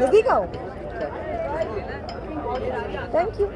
नजदीक आऊँ? Thank you.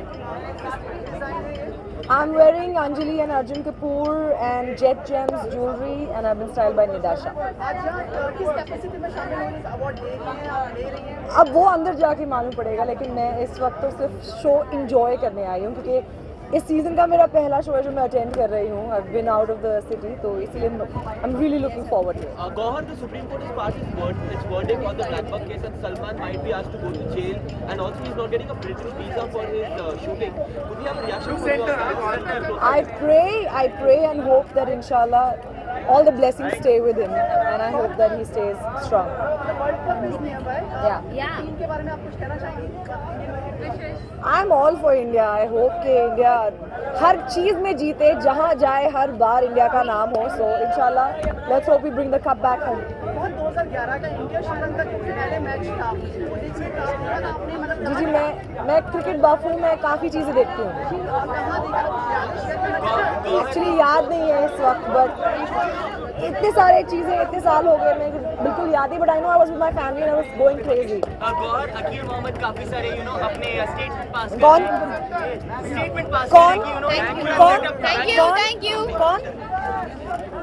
I'm wearing Anjali and Arjun Kapoor and Jet Gems jewelry, and I've been styled by Nidasha. किस capacity में शामिल होने का अवार्ड दे रही हैं आप, ले रही हैं? अब वो अंदर जाके मालूम पड़ेगा, लेकिन मैं इस वक्त तो सिर्फ शो इंजॉय करने आई हूँ, क्योंकि इस सीज़न का मेरा पहला शो है जो मैं अटेंड कर रही हूँ. I've been out of the city, तो इसीलिए I'm really looking forward to it. Gauhar, the Supreme Court has passed its verdict on the Black Buck case, and Salman might be asked to go to jail, and also he's not getting a British visa for his shooting. Could we have a reaction? I pray and hope that inshallah all the blessings stay with him, and I hope that he stays strong. World cup is nearby. Yeah. Team के बारे में आप कुछ कहना चाहेंगे? I'm all for India. I hope कि India हर चीज़ में जीते, जहाँ जाए हर बार इंडिया का नाम हो. So inshallah, let's hope we bring the cup back home. बहुत 2011 का इंडिया श्रीलंका के पहले मैच था, वो देखिए आपने मतलब जी मैं क्रिकेट बफ हूँ, मैं काफ़ी चीज़ें देखती हूँ. कहाँ देखा? एक्चुअली याद नहीं है इस वक्त, बट इतने सारे चीज़ें इतने साल हो गए, मैं बिल्कुल याद नहीं. But I know I was with my family and I was going crazy. Gauahar, Aqeel Mohammad काफी सारे अपने स्टेटमेंट पास कर कौन स्टेटमेंट पास कौन करें कि कौन Thank you. कौन